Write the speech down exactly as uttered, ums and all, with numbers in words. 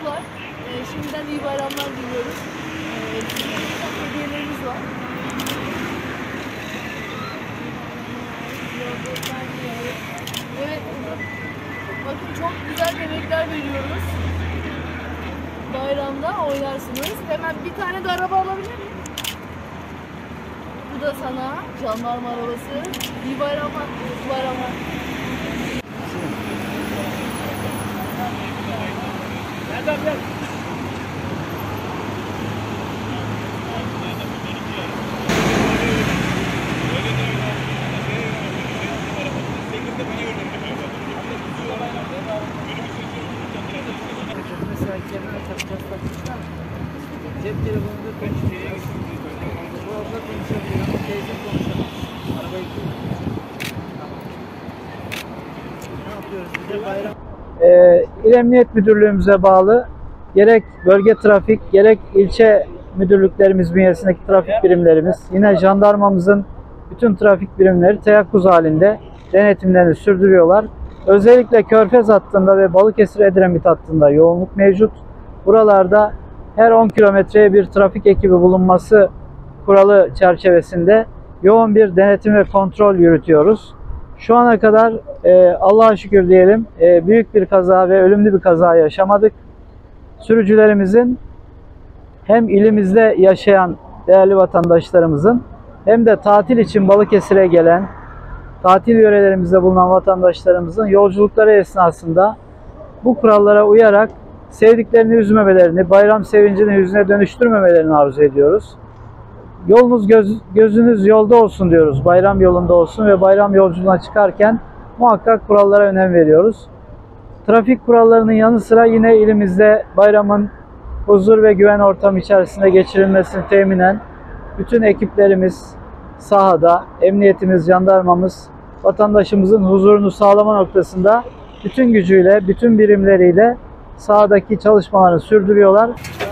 var. E, şimdiden iyi bayramlar diliyoruz. E, hediyelerimiz var. Evet, bakın çok güzel yemekler veriyoruz. Bayramda oynarsınız. Hemen bir tane de araba alabilir miyim? Bu da sana jandarma arabası. İyi bayramlar, iyi bayramlar. Nereden gel? Mesela kenara takacağız takmışlar. Cep telefonunda konuşuyoruz. Bu abla konuşabiliyor. Teyze konuşamaz. Arabayı ne yapıyoruz? Bize bayram. Ee, İl Emniyet Müdürlüğümüze bağlı gerek bölge trafik gerek ilçe müdürlüklerimiz bünyesindeki trafik birimlerimiz, yine jandarmamızın bütün trafik birimleri teyakkuz halinde denetimlerini sürdürüyorlar. Özellikle Körfez hattında ve Balıkesir-Edremit hattında yoğunluk mevcut. Buralarda her on kilometreye bir trafik ekibi bulunması kuralı çerçevesinde yoğun bir denetim ve kontrol yürütüyoruz. Şu ana kadar e, Allah'a şükür diyelim e, büyük bir kaza ve ölümlü bir kaza yaşamadık. Sürücülerimizin hem ilimizde yaşayan değerli vatandaşlarımızın hem de tatil için Balıkesir'e gelen, tatil yörelerimizde bulunan vatandaşlarımızın yolculukları esnasında bu kurallara uyarak sevdiklerini üzmemelerini, bayram sevincini hüzne dönüştürmemelerini arzu ediyoruz. Yolunuz göz, gözünüz yolda olsun diyoruz. Bayram yolunda olsun ve bayram yolculuğuna çıkarken muhakkak kurallara önem veriyoruz. Trafik kurallarının yanı sıra yine ilimizde bayramın huzur ve güven ortamı içerisinde geçirilmesini teminen bütün ekiplerimiz sahada, emniyetimiz, jandarmamız vatandaşımızın huzurunu sağlama noktasında bütün gücüyle, bütün birimleriyle sahadaki çalışmalarını sürdürüyorlar.